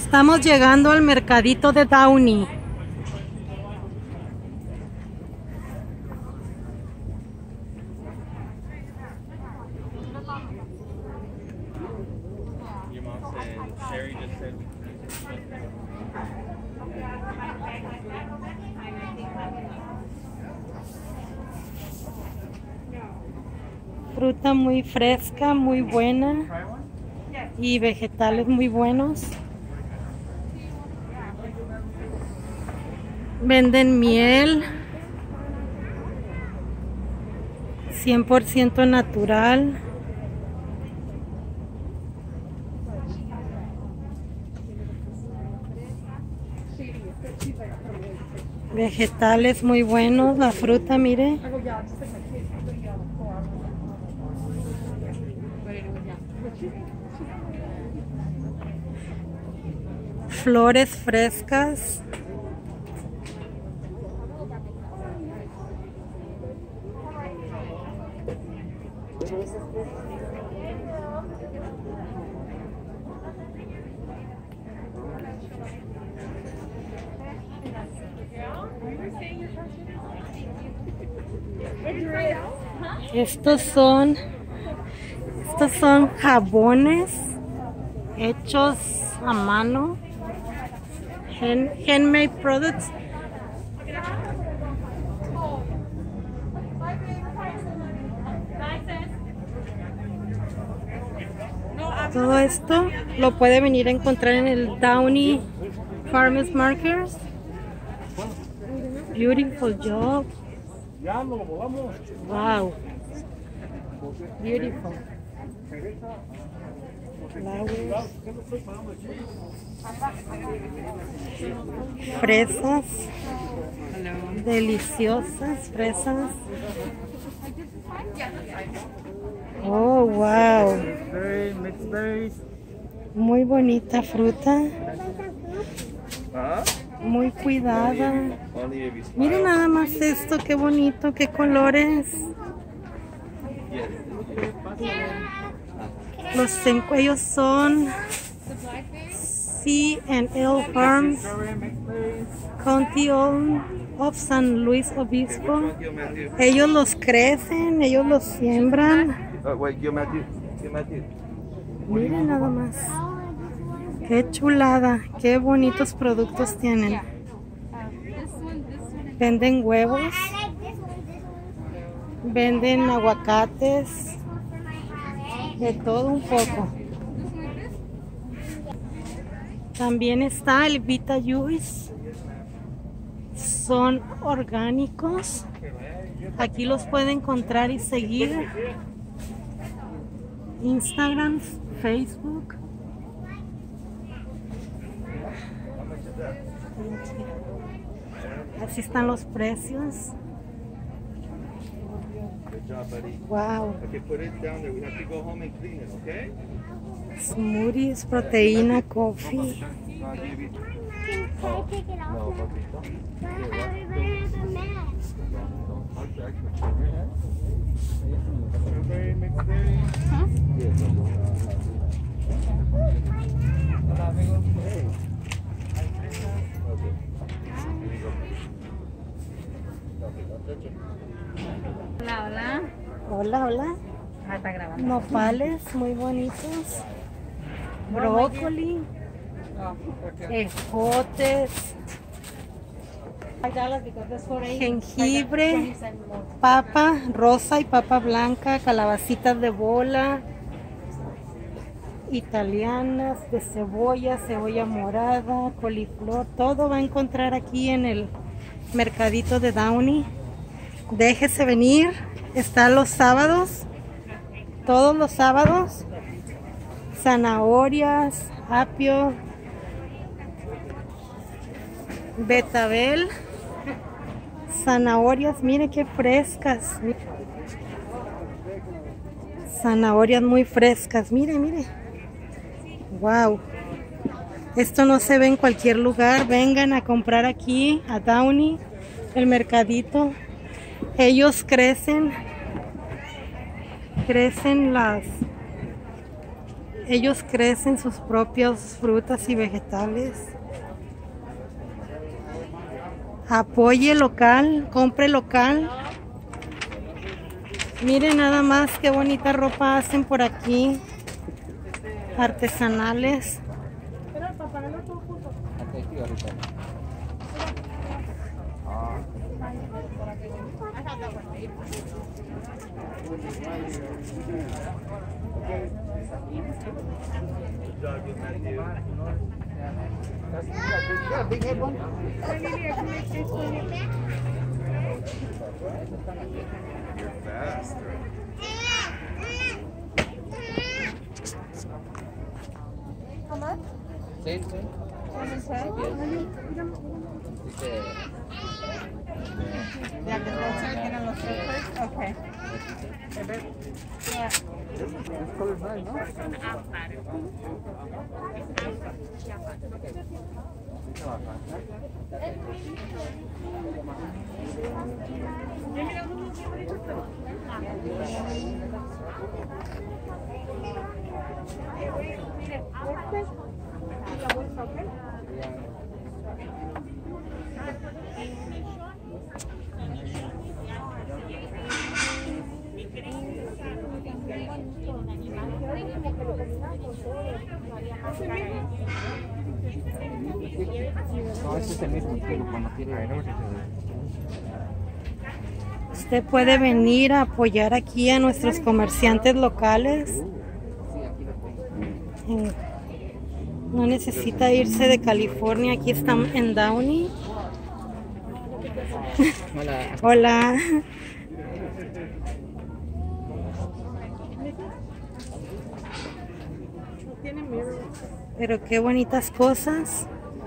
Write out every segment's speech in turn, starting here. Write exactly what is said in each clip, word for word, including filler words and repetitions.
Estamos llegando al mercadito de Downey. Fruta muy fresca, muy buena, y vegetales muy buenos. Venden miel cien por ciento natural. Vegetales muy buenos, la fruta, mire. Flores frescas. Estos son estos son jabones hechos a mano, hand, handmade products. Todo esto lo puede venir a encontrar en el Downey Farmers Market. Beautiful job. Wow. Beautiful. Flowers. Fresas. Deliciosas fresas. Oh, wow. Muy bonita fruta. Muy cuidada. Miren nada más esto, qué bonito, qué colores. Los ellos son C and L Farms, County of San Luis Obispo. Ellos los crecen, ellos los siembran. Miren nada más. Qué chulada, qué bonitos productos tienen. Venden huevos, venden aguacates, de todo un poco. También está el Vita Juice. Son orgánicos. Aquí los puede encontrar y seguir. Instagram, Facebook. Así están los precios. Wow. Smoothies, proteína, coffee. Hola, hola. Hola, hola. Ah, está grabando. Nopales muy bonitos. Brócoli. Ejotes. Jengibre. Papa rosa y papa blanca. Calabacitas de bola. Italianas, de cebolla, cebolla morada, coliflor. Todo va a encontrar aquí en el mercadito de Downey. Déjese venir. Está los sábados, todos los sábados. Zanahorias, apio, betabel, zanahorias, mire qué frescas. Zanahorias muy frescas, mire, mire. Wow. Esto no se ve en cualquier lugar. Vengan a comprar aquí a Downey, el mercadito. Ellos crecen, crecen las, Ellos crecen sus propias frutas y vegetales. Apoye local, compre local. Miren nada más qué bonita ropa hacen por aquí. Artesanales. Sí, sí. Yeah, the outside tienen los surfers. Okay. Yeah. No, ese es el mismo estilo cuando quiere. Usted puede venir a apoyar aquí a nuestros comerciantes locales. No necesita irse de California, aquí están en Downey. Hola. Hola. Pero qué bonitas cosas.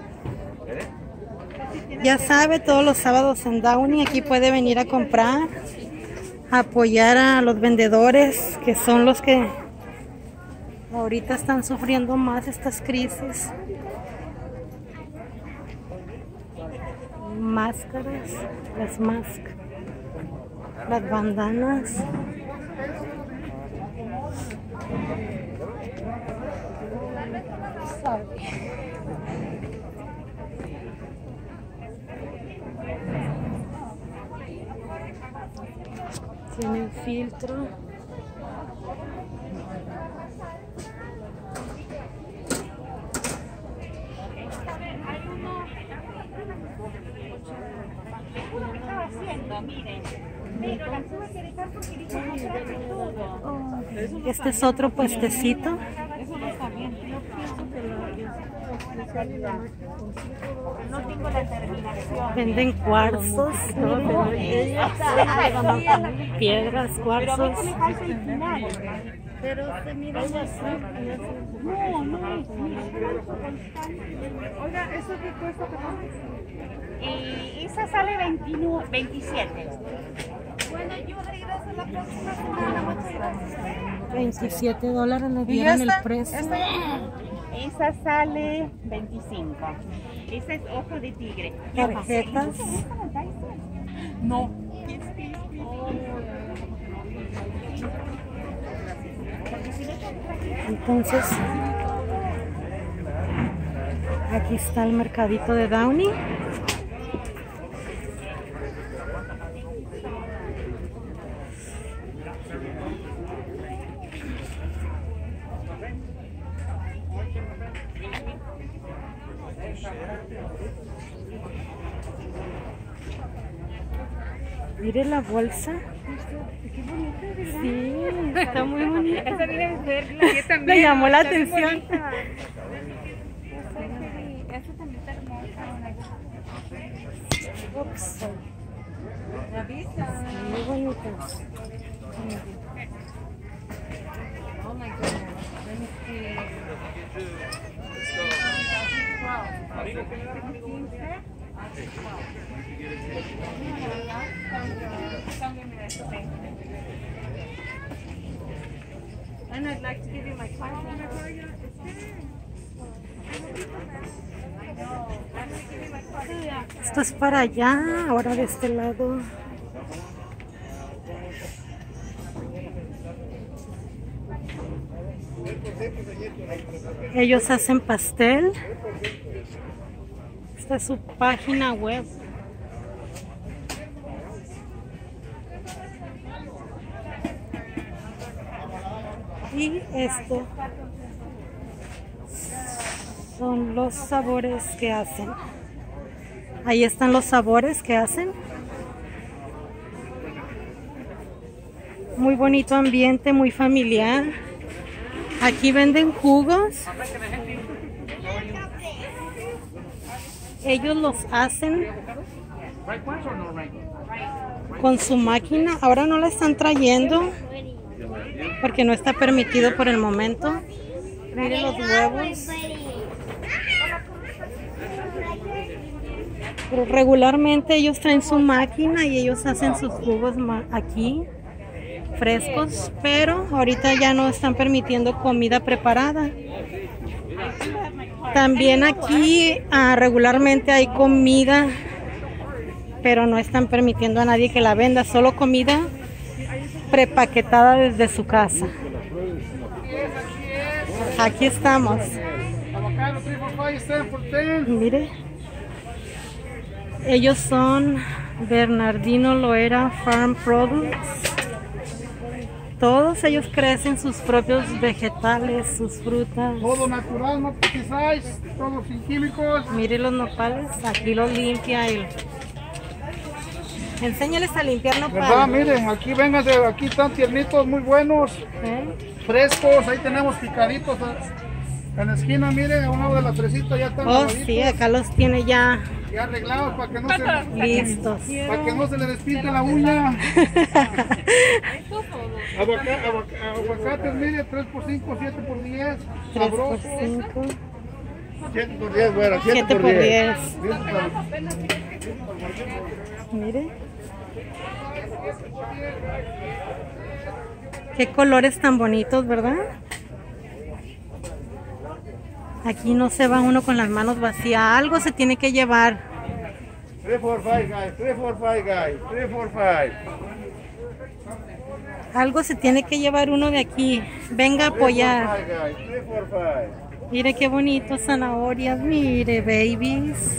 Ya sabe, todos los sábados en Downey, aquí puede venir a comprar, a apoyar a los vendedores, que son los que ahorita están sufriendo más estas crisis. Máscaras, las máscaras, las bandanas. Tienen filtro. Este es otro puestecito. No tengo la terminación. Venden cuarzos, piedras, cuarzos. Pero se mira así. No, no. Oiga, ¿eso qué cuesta? Y esa sale veintinueve, veintisiete. Bueno, yo regreso la próxima semana. Muchas gracias. veintisiete dólares le dieron el precio. Esa sale veinticinco. Esa es ojo de tigre. Tarjetas. No. Entonces, aquí está el mercadito de Downey. Mire la bolsa. Sí, está muy bonita. Esa viene de verla, yo también. Le llamó la atención. Esa también está hermosa. Ups. ¿La vista? Muy bonitas. Oh my goodness. Let me see. And I'd like to give you my contact number. Esto es para allá, ahora de este lado. Ellos hacen pastel. Esta es su página web. Y esto son los sabores que hacen. Ahí están los sabores que hacen. Muy bonito ambiente, muy familiar. Aquí venden jugos. Ellos los hacen con su máquina. Ahora no la están trayendo porque no está permitido por el momento. Miren los huevos. Pero regularmente ellos traen su máquina y ellos hacen sus jugos aquí frescos, pero ahorita ya no están permitiendo comida preparada. También aquí uh, regularmente hay comida, pero no están permitiendo a nadie que la venda, solo comida prepaquetada desde su casa. Aquí estamos. Mire, ellos son Bernardino Loera Farm Products. Todos ellos crecen sus propios vegetales, sus frutas. Todo natural, no pesticidas, todo sin químicos. Mire los nopales, aquí los limpia y enséñales a limpiar nopales. ¿Verdad? Miren, aquí vengan, de aquí están tiernitos, muy buenos, ¿Eh? frescos. Ahí tenemos picaditos en la esquina, miren, a un lado de la fresita ya están Oh, lavaditos, sí, acá los tiene ya ya arreglados para que no se, listos. para que no se le despinte la uña. Aguaca- aguaca- aguacates, mire, tres por cinco, siete por diez. tres por Sabrosos. cinco, siete por diez, güera, siete por diez. diez. Mire. Qué colores tan bonitos, ¿verdad? Aquí no se va uno con las manos vacías. Algo se tiene que llevar. three, four, five, guys. three, four, five, guys. three, four, five. Algo se tiene que llevar uno de aquí. Venga a apoyar. three, four, five, guys. three, four, five. Mire qué bonitos zanahorias. Mire, babies.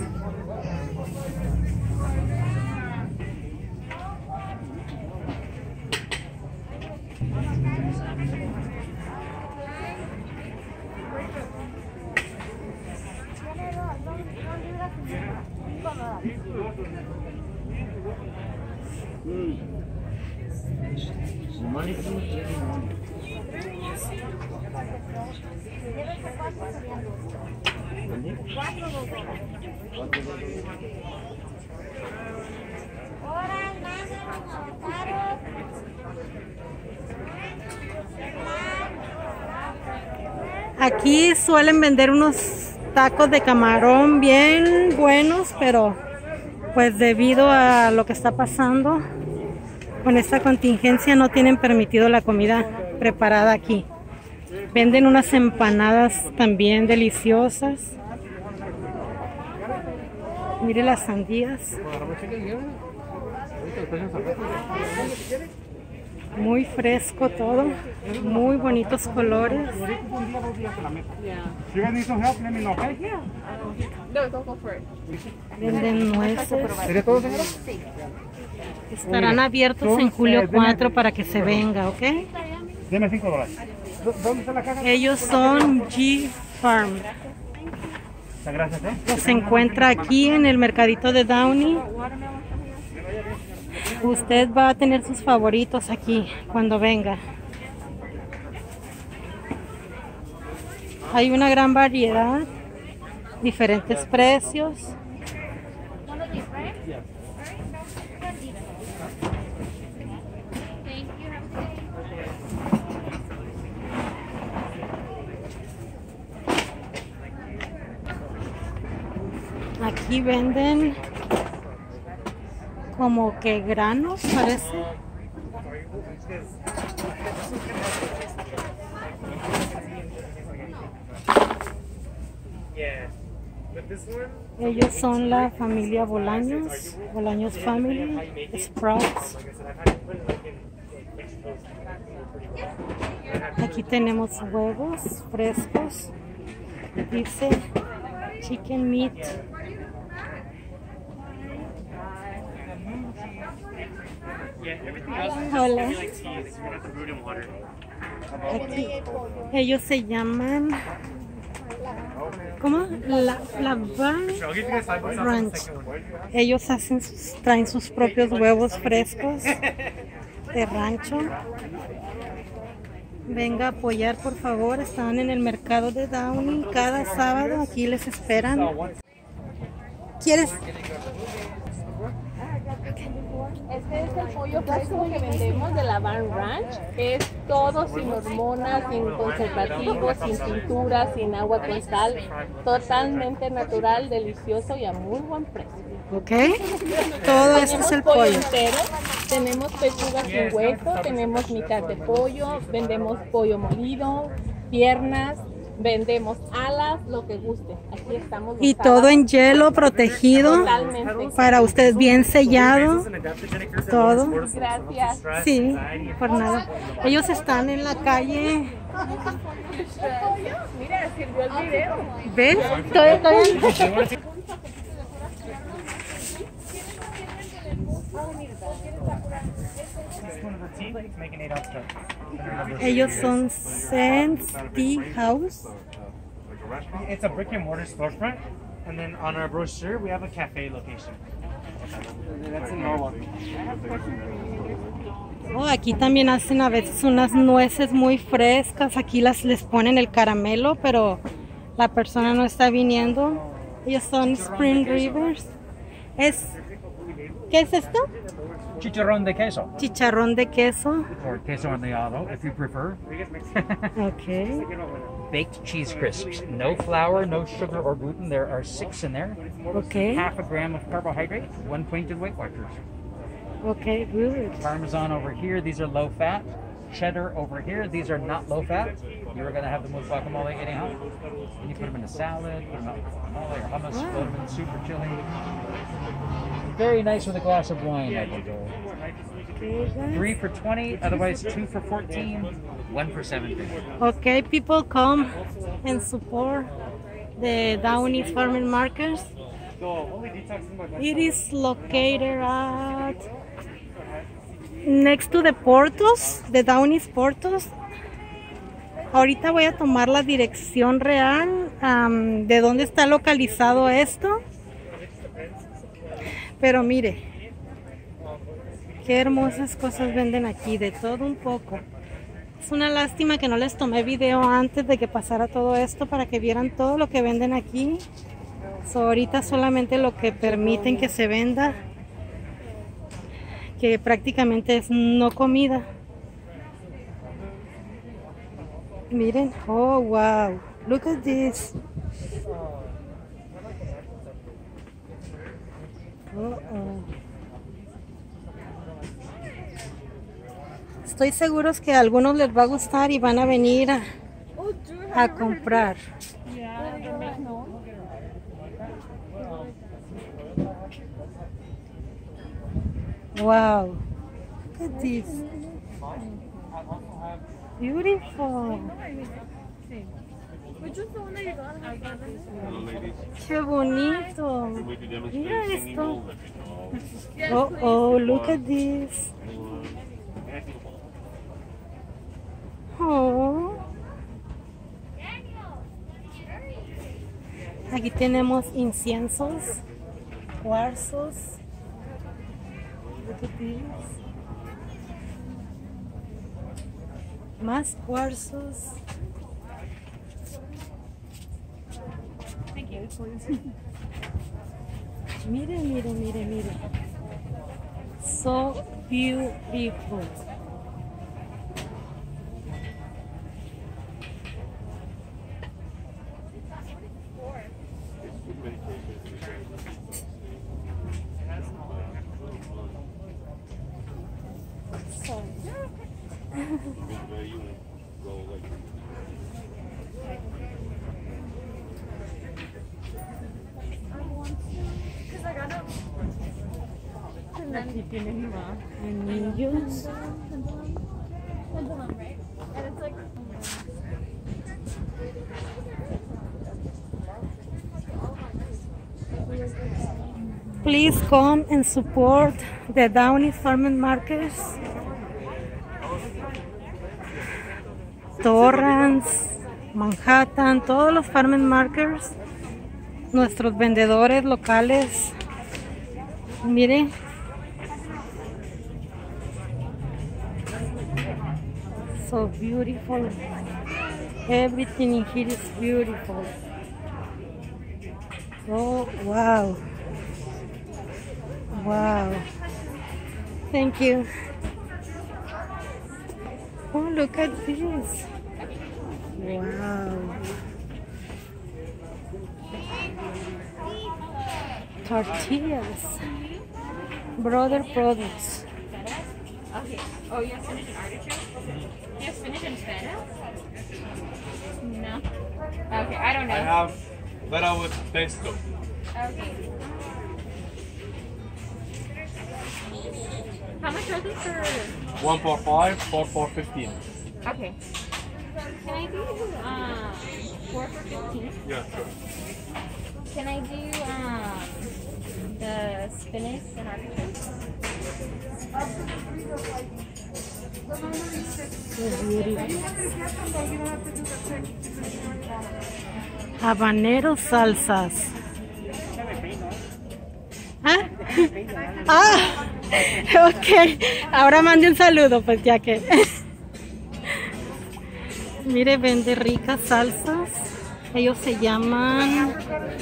Aquí suelen vender unos tacos de camarón bien buenos, pero pues debido a lo que está pasando con esta contingencia no tienen permitido la comida preparada aquí. Venden unas empanadas también deliciosas. Mire las sandías. Muy fresco todo. Muy bonitos colores. Venden nueces. ¿Sería todo, señora? Estarán abiertos en julio cuatro para que se venga, ¿ok? Deme cinco dólares. ¿Dónde está la caja? Ellos son G Farm. Muchas gracias, ¿eh? Los encuentra aquí en el mercadito de Downey. Usted va a tener sus favoritos aquí cuando venga. Hay una gran variedad, diferentes precios. Aquí venden como que granos, parece. Ellos son la familia Bolaños, Bolaños Family, Sprouts. Aquí tenemos huevos frescos. Dice chicken meat. Hola. Aquí ellos se llaman, ¿cómo? La, la Van Ranch. Ellos hacen sus, traen sus propios huevos frescos de rancho. Venga a apoyar, por favor. Están en el mercado de Downey cada sábado. Aquí les esperan. ¿Quieres? Este es el pollo fresco que vendemos de la Van Ranch. Es todo sin hormonas, sin conservativos, sin pintura, sin agua con sal. Totalmente natural, delicioso y a muy buen precio. Ok. Todo esto es el pollo. Entero, tenemos pechuga sin hueso, tenemos mitad de pollo, vendemos pollo molido, piernas, vendemos alas, lo que guste. Aquí estamos. Y todo en hielo protegido. Totalmente. Para ustedes bien sellado. Todo. Gracias. Sí, por nada. Ellos están en la calle. Mira, sirvió el video. ¿Ves? Todo, todo. Ellos son Sense Tea House. It's a brick and mortar storefront, and then on our brochure we have a cafe location. That's in Norwalk. Oh, aquí también hacen a veces unas nueces muy frescas. Aquí las les ponen el caramelo, pero la persona no está viniendo. Ellos son Spring Rivers. Es, ¿qué es esto? Chicharrón de queso, Chicharrón de queso. or queso horneado, if you prefer. Okay. Baked cheese crisps. No flour, no sugar or gluten. There are six in there. Okay. Half a gram of carbohydrate, one pointed Weight Watchers. Okay, good. Parmesan over here, these are low fat. Cheddar over here, these are not low fat. You were going to have them with guacamole anyhow. And you put them in a salad, put them in guacamole or hummus, Wow. put them in super chili. Very nice with a glass of wine, I think. Okay, guys. Three for twenty, otherwise two for fourteen, one for seventeen. Okay, people come and support the Downey Farming Markets. It is located at next to the Portos, the Downey's Portos. Ahorita voy a tomar la dirección real um, de dónde está localizado esto. Pero mire, qué hermosas cosas venden aquí, de todo un poco. Es una lástima que no les tomé video antes de que pasara todo esto para que vieran todo lo que venden aquí. So, ahorita solamente lo que permiten que se venda, que prácticamente es no comida. Miren, oh wow, look at this. Oh, oh. Estoy seguro que a algunos les va a gustar y van a venir a, a comprar. Wow, look at this. Beautiful. Qué bonito. Mira esto. Oh, oh, look at this. Oh. Aquí tenemos inciensos, cuarzos. Look at this. Más cuarzos. Mire, mire, mire, mire. So beautiful. So. Aquí tienen anillos. Please come and support the Downey Farmers Markets. Torrance, Manhattan, todos los Farmers Markets. Nuestros vendedores locales. Mire. So beautiful. Everything in here is beautiful. Oh, wow. Wow. Thank you. Oh, look at this. Wow. Tortillas. Brother products. Okay. Oh, you have spinach and artichoke? You have spinach and feta? No. Okay, I don't know. I have feta with pesto. Okay. How much are these for? One for five, four for fifteen. Okay. Can I do um four for fifteen? Yeah, sure. Can I do um the spinach and artichoke? So beautiful. Habanero salsas. ¿Ah? Ah, ok. Ahora mande un saludo, pues ya que. Mire, vende ricas salsas. Ellos se llaman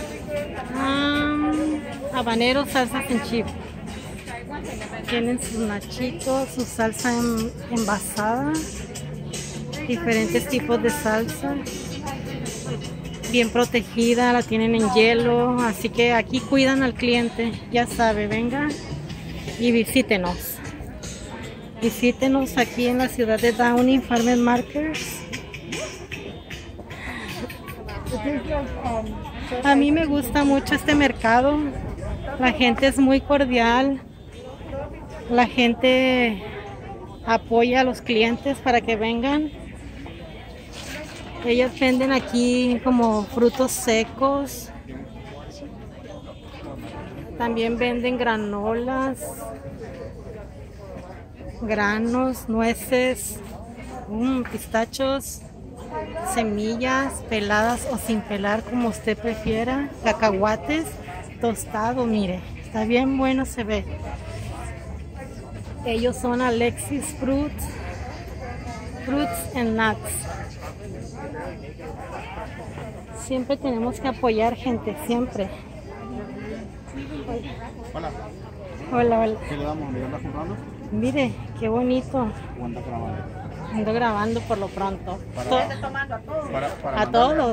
um, habanero salsas en chip. Tienen sus nachitos, su salsa en, envasada, diferentes tipos de salsa, bien protegida, la tienen en hielo, así que aquí cuidan al cliente, ya sabe, venga y visítenos. Visítenos aquí en la ciudad de Downey Farmers Markets. A mí me gusta mucho este mercado, la gente es muy cordial. La gente apoya a los clientes para que vengan. Ellos venden aquí como frutos secos. También venden granolas, granos, nueces, um, pistachos, semillas peladas o sin pelar como usted prefiera, cacahuates, tostado, mire, está bien bueno, se ve. Ellos son Alexis Fruits, Fruits and Nuts. Siempre tenemos que apoyar gente, siempre. Hola. Hola, hola. ¿Qué le damos? ¿Le andas comprando? Mire, qué bonito. ¿O andas grabando? Ando grabando por lo pronto. Para, para, para A todos.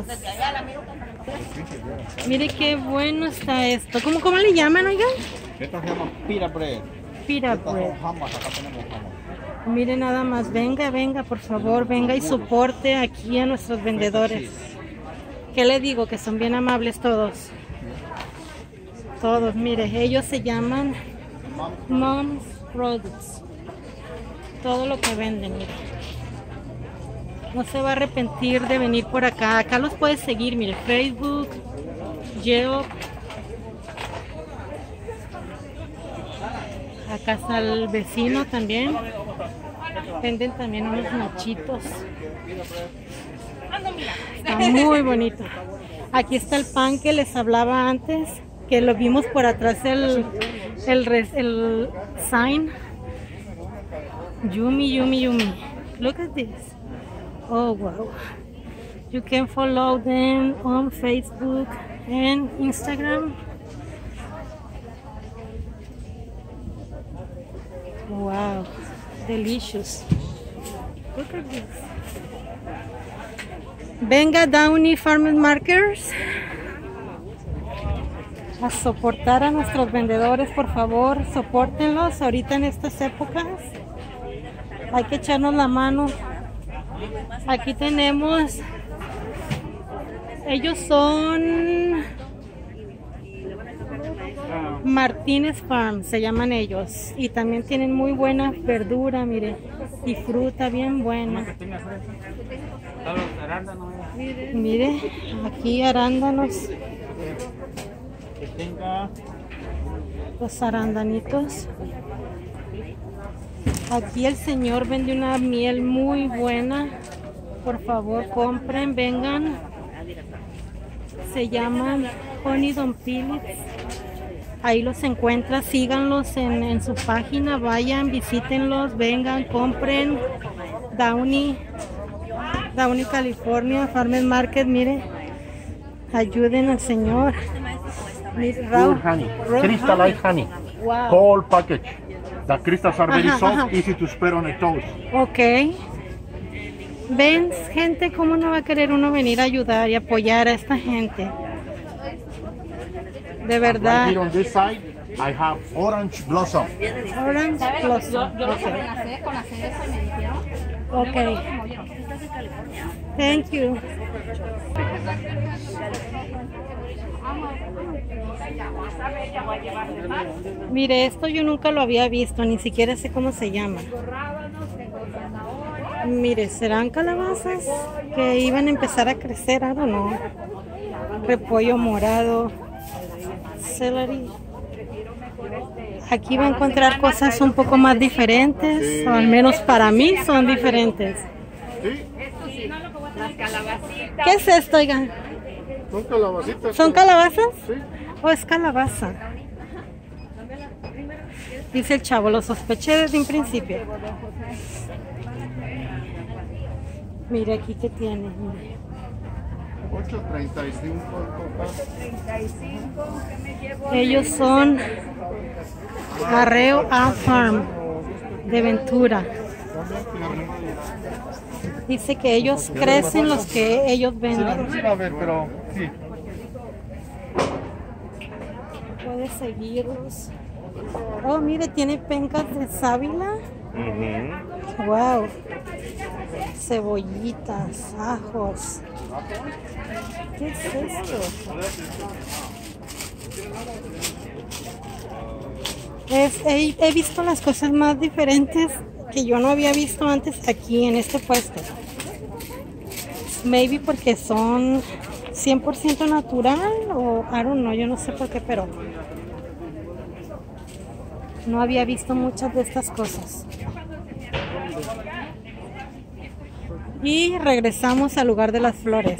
Mire qué bueno está esto. ¿Cómo, cómo le llaman, oigan? Esto se llama pita bread. Pita Estas bread. son jambas, acá tenemos jambas. Mire nada más, venga, venga, por favor, venga y soporte aquí a nuestros vendedores. ¿Qué le digo? Que son bien amables todos. Todos, mire, ellos se llaman Mom's Products. Todo lo que venden, mire. No se va a arrepentir de venir por acá. Acá los puedes seguir, mire, Facebook, Yelp. Acá está el vecino también. Venden también unos nachitos. Está muy bonito. Aquí está el pan que les hablaba antes, que lo vimos por atrás el, el, res- el sign. Yummy, yummy, yummy. Look at this. Oh, wow. You can follow them on Facebook and Instagram. Wow, delicious. Look at this. Venga Downey Farmers Markets a soportar a nuestros vendedores, por favor, sopórtenlos ahorita en estas épocas. Hay que echarnos la mano. Aquí tenemos, ellos son Martínez Farm se llaman ellos. Y también tienen muy buena verdura, mire. Y fruta bien buena. Mire, aquí arándanos. Los arandanitos. Aquí el señor vende una miel muy buena. Por favor, compren, vengan. Se llaman Honey Don Phillips. Ahí los encuentra, síganlos en, en su página, vayan, visítenlos, vengan, compren. Downey, Downey, California, Farmers Market, mire, ayuden al señor. Mire, Pure honey, raw crystallized honey, Wow. whole package. The crystals are very Ajá, soft, ajá. easy to spread on the toast. Ok. Ven, gente, ¿cómo no va a querer uno venir a ayudar y apoyar a esta gente? De Right verdad. here on this side, I have orange blossom. Orange Blossom. Yo lo Ok. saben hacer con hacer eso y me dijeron. Ok. Thank you. Mire, esto yo nunca lo había visto, ni siquiera sé cómo se llama. Mire, ¿serán calabazas que iban a empezar a crecer? I don't know. Repollo morado, celery. Aquí va a encontrar cosas un poco más diferentes, o al menos para mí son diferentes. Sí, Las calabacitas. ¿Qué es esto, oigan? Son calabacitas. ¿Son calabazas? Sí. ¿O es calabaza? Dice el chavo, lo sospeché desde un principio. Mire aquí que tiene. Mire. ocho treinta y cinco en total. Ellos son Arreo A Farm de Ventura. Dice que ellos crecen los que ellos venden. Sí, a ver, pero sí. Puede seguirlos. Oh, mire, tiene pencas de sábila. Wow. Cebollitas, ajos. ¿Qué es esto? Es, he, he visto las cosas más diferentes que yo no había visto antes aquí en este puesto. Maybe porque son cien por ciento natural o I don't know, yo no sé por qué, pero no había visto muchas de estas cosas. Y regresamos al lugar de las flores.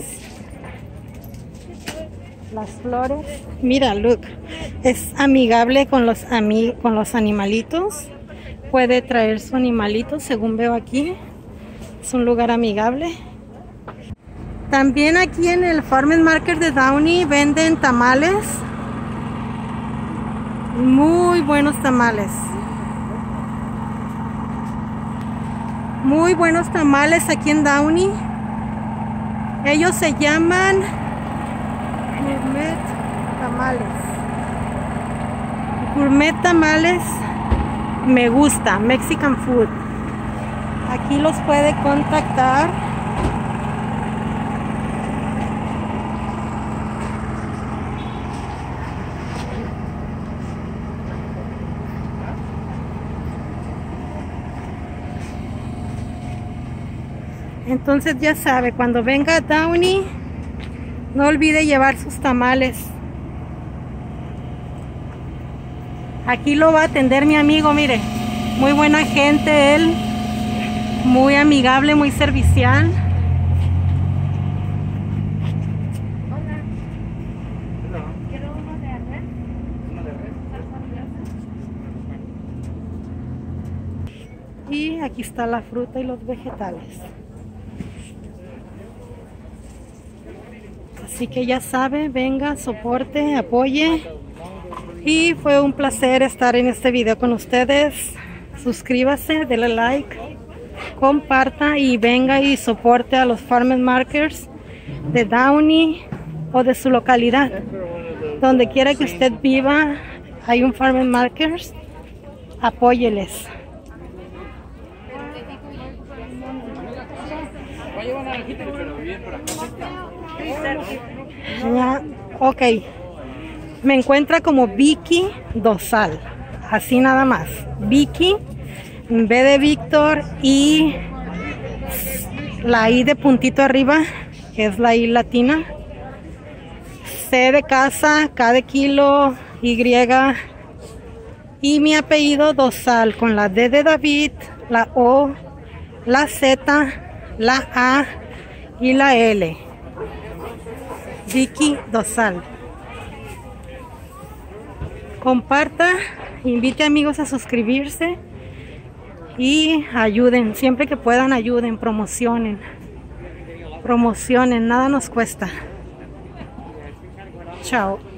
Las flores, mira, look, es amigable con los, ami con los animalitos. Puede traer su animalito, según veo aquí. Es un lugar amigable. También aquí en el Farmers Market de Downey venden tamales. Muy buenos tamales. Muy buenos tamales aquí en Downey. Ellos se llaman Gourmet Tamales. Gourmet Tamales me gusta, Mexican Food. Aquí los puede contactar. Entonces ya sabe, cuando venga a Downey, no olvide llevar sus tamales. Aquí lo va a atender mi amigo, mire. Muy buena gente él. Muy amigable, muy servicial. Y aquí está la fruta y los vegetales. Así que ya sabe, venga, soporte, apoye. Y fue un placer estar en este video con ustedes. Suscríbase, denle like, comparta y venga y soporte a los Farmers Markets de Downey o de su localidad. Donde quiera que usted viva, hay un Farmers Market, apóyeles. Ya, ok. Me encuentra como Vicky Dosal. Así nada más. Vicky, B de Víctor y la I de puntito arriba, que es la I latina. C de casa, K de kilo, Y. Y mi apellido Dosal con la D de David, la O, la Z, la A y la L. Vicky Dosal. Comparta, invite amigos a suscribirse y ayuden, siempre que puedan ayuden, promocionen. Promocionen, nada nos cuesta. Chao.